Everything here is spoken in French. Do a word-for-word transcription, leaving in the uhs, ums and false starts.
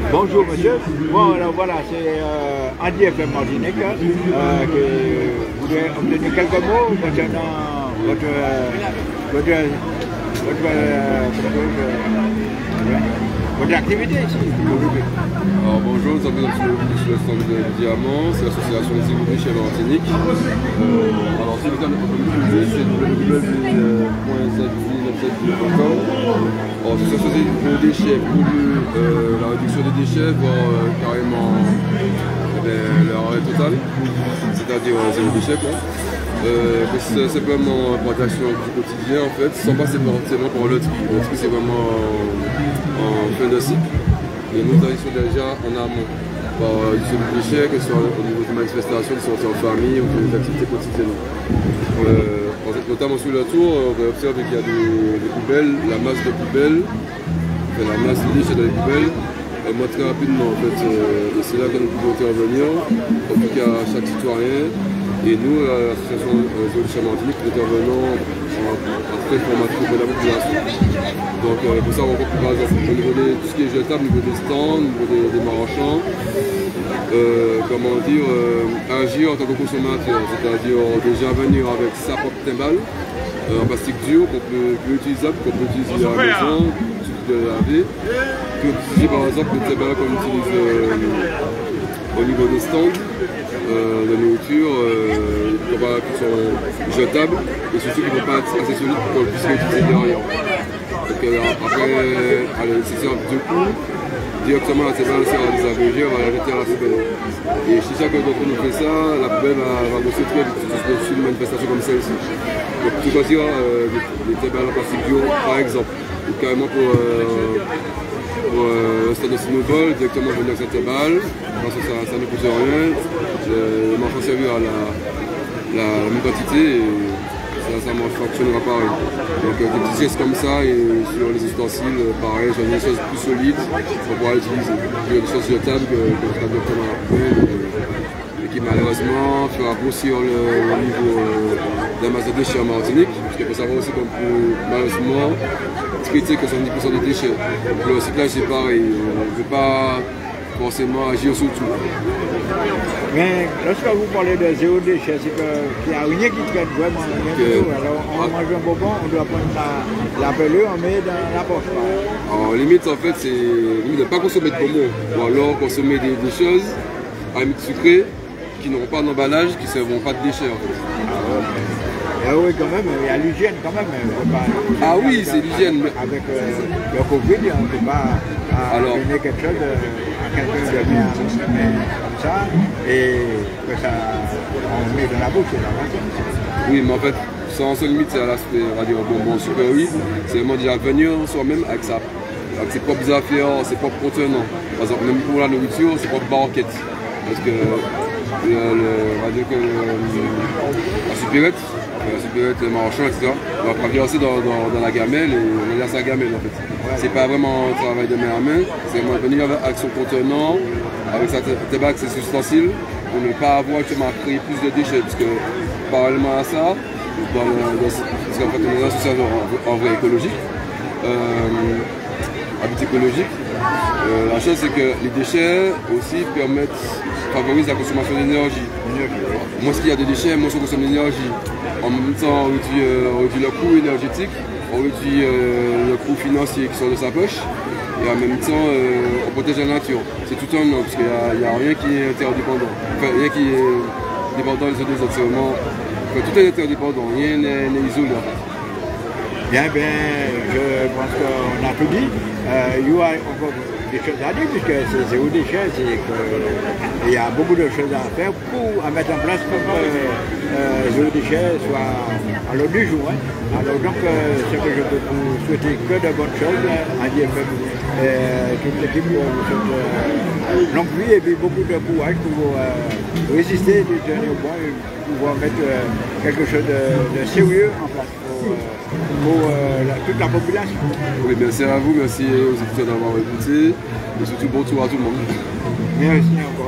Bonjour monsieur. Bon alors voilà, c'est euh, Andy F M Martinique euh, que vous avez obtenu quelques mots concernant votre euh, votre votre, euh, votre, votre activité ici. Alors bonjour, nous sommes sur le stand de Diamant, c'est l'association des économies chez Martinique. Euh, alors si vous avez entendu, c'est w w w point z neuf sept point com. Alors c'est associé aux déchets, pour euh, la réduction des déchets, voire euh, carrément eh leur arrêt total, c'est-à-dire euh, zéro déchet quoi. Euh, c'est simplement pour l'action du quotidien en fait, sans passer forcément par le tri. Le tri c'est vraiment en, en fin de cycle. Et nous agissons déjà en amont par du déchet, que ce soit au niveau des manifestations, des sorties en famille ou des activités quotidiennes. Euh, notamment sur le tour, on va observer qu'il y a des, des poubelles, la masse de poubelles, enfin, la masse de déchets dans les poubelles. Et moi très rapidement en fait, euh, c'est là que nous pouvons intervenir, en tout cas chaque citoyen. Et nous, l'association Zéro Déchet Martinique, nous intervenons en, en très formateur de la population. Donc euh, pour ça, on rencontre par exemple au niveau de tout ce qui est jetable, au niveau des stands, au niveau des, des marchands, euh, comment dire, euh, agir en tant que consommateur, c'est-à-dire déjà venir avec sa propre timbale euh, en plastique dur qu'on peut, peut utiliser, qu'on peut utiliser à la maison, de laver, que utiliser par exemple le timbale qu'on utilise euh, au niveau des stands. Euh, de nourriture euh, qui sont jetables et surtout qui ne vont pas être assez solides pour qu'on puisse les utiliser derrière. Donc euh, après, allez, si c'est un deux coups, directement la timbale sera désagrégée, on va la jeter à la poubelle. Et si chacun d'entre nous fait ça, la poubelle va, va bosser très vite sur une manifestation comme celle-ci. Donc tout choisir euh, des timbales en plastique bio par exemple, ou carrément pour euh, pour euh, le stade de Sinopol, directement venir avec cette timbale, parce que ça, ça ne coûte rien, le marchand servira la, la, la même quantité et ça, ça fonctionnera pareil. Donc euh, des petits gestes comme ça et sur les ustensiles, pareil, sur des choses plus solides pour pouvoir l'utiliser. Il y a des choses jetables que je sera directement à la poubelle et qui malheureusement fera grossir le, le niveau euh, de la masse de déchets en Martinique, parce qu'il faut savoir aussi qu'on peut malheureusement traiter que soixante-dix pour cent des déchets. Donc le recyclage c'est pareil, on ne peut pas forcément agir sur tout. Mais lorsque vous parlez de zéro déchet, c'est qu'il n'y a rien qui traite vraiment rien du tout. Alors on mange un bonbon, on doit prendre la, la pelure, on met dans la poche. Alors limite en fait c'est de ne pas consommer de bonbons, ou alors consommer des, des choses à limite sucrées qui n'auront pas d'emballage, qui ne serviront pas de déchets en fait. Ah oui, quand même, il y a l'hygiène quand même. Pas, ah oui, c'est l'hygiène. Avec euh, le Covid, on ne peut pas euh, alors, donner quelque chose à quelqu'un de bien comme ça et que ça, on met dans la bouche. Là, oui, mais en fait, sans seule limite, c'est à l'aspect, on va dire, bonbon super oui. C'est vraiment déjà venir soi-même avec, sa, avec ses propres affaires, ses propres contenants. Par exemple, même pour la nourriture, ses propres barquettes. Parce que, le, le, on va dire que le, la supérette, la supérette, le marchand, et cetera, on va traverser dans, dans, dans la gamelle et on laisse la gamelle en fait. C'est pas vraiment un travail de main à main, c'est vraiment venir avec son contenant, avec sa tabac, ses ustensiles, pour ne pas avoir justement à créer plus de déchets. Parce que parallèlement à ça, dans le, dans, parce qu'en fait on est une association en, en vrai écologique, euh, habit écologique, euh, la chose c'est que les déchets aussi permettent, favorisent la consommation d'énergie. Moins qu'il y a des déchets, moins on consomme d'énergie. En même temps, on réduit, euh, on réduit le coût énergétique, on réduit euh, le coût financier qui sort de sa poche, et en même temps, euh, on protège la nature. C'est tout un nom, parce qu'il n'y a, a rien qui est interdépendant. Enfin, rien qui est dépendant les uns des autres. C'est vraiment, enfin, tout est interdépendant, rien n'est isolé. Bien, bien, je pense qu'on a tout dit. Euh, il y a encore des choses à dire, puisque c'est zéro déchet, c'est qu'il y a beaucoup de choses à faire pour à mettre en place pour que euh, zéro déchet soit à l'ordre du jour. Hein. Alors donc, euh, ce que je peux vous souhaiter que de bonnes choses, Andy F M, euh, toute l'équipe vous souhaite euh, longue vie et puis beaucoup de courage pour euh, résister, de tenir au point et pouvoir mettre euh, quelque chose de, de sérieux en place pour, euh, pour euh, la, toute la population. Oui, merci à vous, merci aux éditeurs d'avoir écouté et surtout bon tour à tout le monde. Merci encore.